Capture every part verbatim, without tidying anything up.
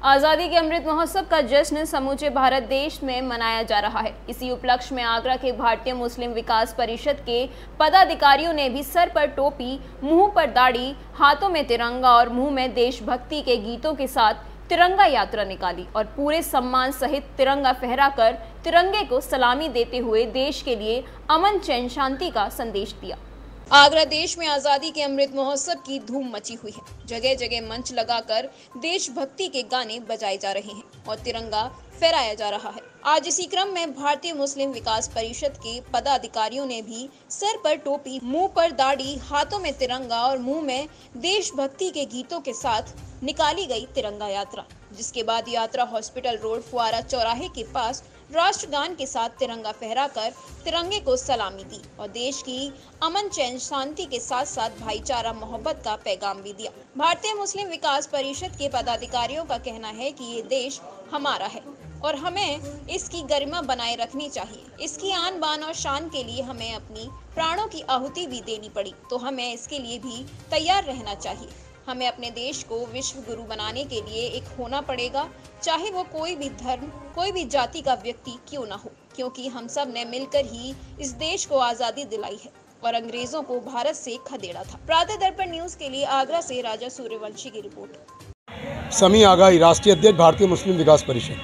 आज़ादी के अमृत महोत्सव का जश्न समूचे भारत देश में मनाया जा रहा है। इसी उपलक्ष्य में आगरा के भारतीय मुस्लिम विकास परिषद के पदाधिकारियों ने भी सर पर टोपी, मुंह पर दाढ़ी, हाथों में तिरंगा और मुंह में देशभक्ति के गीतों के साथ तिरंगा यात्रा निकाली और पूरे सम्मान सहित तिरंगा फहराकर तिरंगे को सलामी देते हुए देश के लिए अमन, चैन, शांति का संदेश दिया। आगरा देश में आज़ादी के अमृत महोत्सव की धूम मची हुई है। जगह जगह मंच लगाकर देशभक्ति के गाने बजाए जा रहे हैं और तिरंगा फहराया जा रहा है। आज इसी क्रम में भारतीय मुस्लिम विकास परिषद के पदाधिकारियों ने भी सर पर टोपी, मुंह पर दाढ़ी, हाथों में तिरंगा और मुंह में देशभक्ति के गीतों के साथ निकाली गई तिरंगा यात्रा, जिसके बाद यात्रा हॉस्पिटल रोड फुआरा चौराहे के पास राष्ट्रगान के साथ तिरंगा फहराकर तिरंगे को सलामी दी और देश की अमन, चैन, शांति के साथ साथ भाईचारा, मोहब्बत का पैगाम भी दिया। भारतीय मुस्लिम विकास परिषद के पदाधिकारियों का कहना है कि ये देश हमारा है और हमें इसकी गरिमा बनाए रखनी चाहिए। इसकी आन बान और शान के लिए हमें अपनी प्राणों की आहुति भी देनी पड़ी तो हमें इसके लिए भी तैयार रहना चाहिए। हमें अपने देश को विश्व गुरु बनाने के लिए एक होना पड़ेगा, चाहे वो कोई भी धर्म, कोई भी जाति का व्यक्ति क्यों ना हो, क्योंकि हम सब ने मिलकर ही इस देश को आज़ादी दिलाई है और अंग्रेजों को भारत से खदेड़ा था। प्रातः दर्पण न्यूज के लिए आगरा से राजा सूर्यवंशी की रिपोर्ट। समी आगाई, राष्ट्रीय अध्यक्ष भारतीय मुस्लिम विकास परिषद।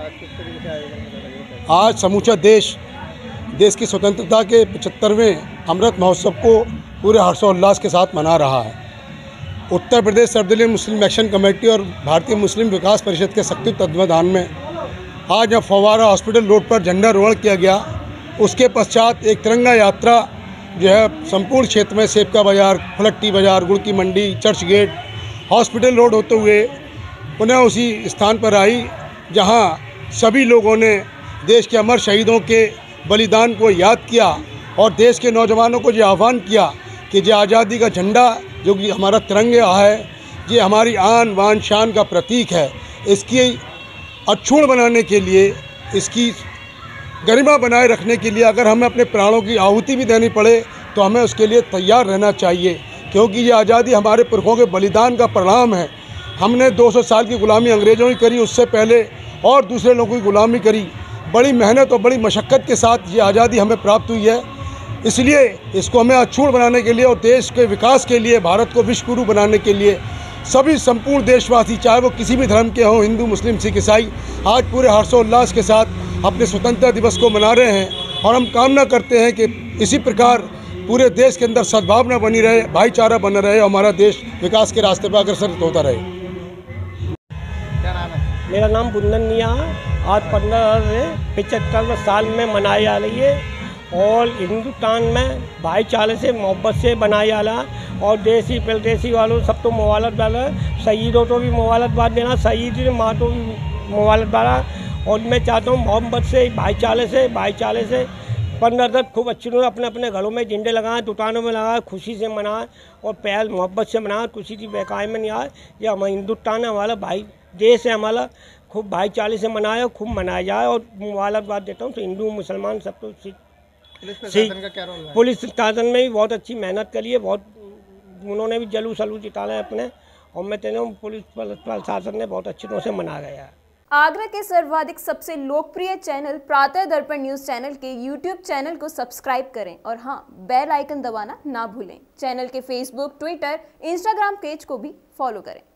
आज समूचा देश देश की स्वतंत्रता के पचहत्तरवें अमृत महोत्सव को पूरे हर्षोल्लास के साथ मना रहा है। उत्तर प्रदेश सर्वदलीय मुस्लिम एक्शन कमेटी और भारतीय मुस्लिम विकास परिषद के संयुक्त तत्वावधान में आज यहाँ फव्वारा हॉस्पिटल रोड पर झंडारोहण किया गया। उसके पश्चात एक तिरंगा यात्रा जो है संपूर्ण क्षेत्र में सेवका बाजार, फलट्टी बाजार, गुड़ की मंडी, चर्च गेट, हॉस्पिटल रोड होते हुए पुनः उसी स्थान पर आई जहाँ सभी लोगों ने देश के अमर शहीदों के बलिदान को याद किया और देश के नौजवानों को ये आह्वान किया कि जो आज़ादी का झंडा जो कि हमारा तिरंगा है, ये हमारी आन बान शान का प्रतीक है। इसकी अक्षुण्ण बनाने के लिए, इसकी गरिमा बनाए रखने के लिए अगर हमें अपने प्राणों की आहुति भी देनी पड़े तो हमें उसके लिए तैयार रहना चाहिए, क्योंकि ये आज़ादी हमारे पुरखों के बलिदान का परिणाम है। हमने दो सौ साल की गुलामी अंग्रेज़ों की करी, उससे पहले और दूसरे लोगों की गुलामी करी। बड़ी मेहनत और बड़ी मशक्क़त के साथ ये आज़ादी हमें प्राप्त हुई है। इसलिए इसको हमें अक्षुण्ण बनाने के लिए और देश के विकास के लिए, भारत को विश्व गुरु बनाने के लिए सभी संपूर्ण देशवासी, चाहे वो किसी भी धर्म के हों, हिंदू, मुस्लिम, सिख, ईसाई, आज पूरे हर्षोल्लास के साथ अपने स्वतंत्रता दिवस को मना रहे हैं। और हम कामना करते हैं कि इसी प्रकार पूरे देश के अंदर सद्भावना बनी रहे, भाईचारा बना रहे और हमारा देश विकास के रास्ते पर अग्रसर होता रहे। क्या नाम है? मेरा नाम बुंदन मियाँ। आज पंद्रह पचहत्तर साल में मनाई जा रही है और हिंदुस्तान में भाईचारे से, मोहब्बत से बनाया जा रहा है और देसी परदेसी वालों सब तो मुबारकबाद है। शहीदों को भी मुबारकबाद देना, शहीद माँ को भी मुबारकबाद। और मैं चाहता हूँ मोहब्बत से, भाईचारे से भाईचारे से पंद्रह तक खूब अच्छी तरह अपने अपने घरों में झंडे लगाएं, दुकानों में लगाएं, खुशी से मनाएं और प्यार मोहब्बत से मनाएं, किसी की बेकाय में नहीं आए। ये हमारा हिंदुस्तान है, हमारा भाई देश है, हमारा खूब भाईचारे से मनाए, खूब मनाया जाए और मुबारकबाद देता हूँ। तो हिंदू मुसलमान सबको पुलिस प्रशासन का क्या रोल है? पुलिस प्रशासन में भी बहुत अच्छी मेहनत करी है, बहुत उन्होंने भी जलूस सलूस जिताना है अपने, और मैं कहता हूँ पुलिस प्रशासन ने बहुत अच्छी तरह से मना गया है। आगरा के सर्वाधिक सबसे लोकप्रिय channel Pratah Darpan news channel के यूट्यूब चैनल को सब्सक्राइब करें और हाँ, बेल आइकन दबाना ना भूलें। चैनल के फेसबुक, ट्विटर, इंस्टाग्राम पेज को भी फॉलो करें।